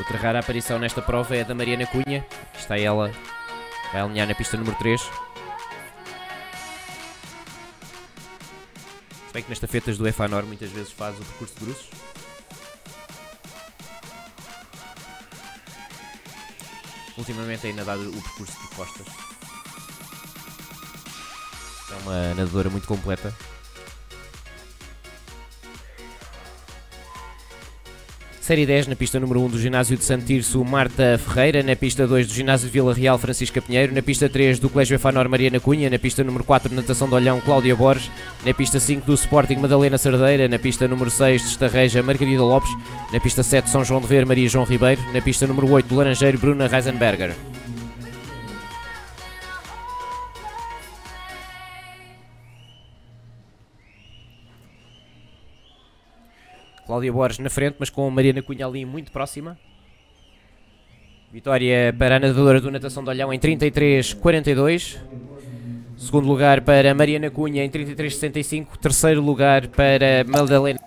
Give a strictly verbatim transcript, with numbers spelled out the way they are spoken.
Outra rara aparição nesta prova é a da Mariana Cunha. Está ela, vai alinhar na pista número três. Se bem que nas estafetas do EFANOR muitas vezes faz o percurso de bruços. Ultimamente tem nadado o percurso de costas. É uma nadadora muito completa. Série dez, na pista número um do ginásio de Santo Tirso, Marta Ferreira. Na pista dois do ginásio de Vila Real, Francisca Pinheiro. Na pista três do Colégio EFANOR, Mariana Cunha. Na pista número quatro, natação de Olhão, Cláudia Borges. Na pista cinco do Sporting, Madalena Cerdeira. Na pista número seis de Estarreja, Margarida Lopes. Na pista sete, São João de Ver, Maria João Ribeiro. Na pista número oito do Laranjeiro, Bruna Reisenberger. Cláudia Borges na frente, mas com a Mariana Cunha ali muito próxima. Vitória para a nadadora do Natação de Olhão em trinta e três quarenta e dois. Segundo lugar para Mariana Cunha em trinta e três sessenta e cinco. Terceiro lugar para Madalena.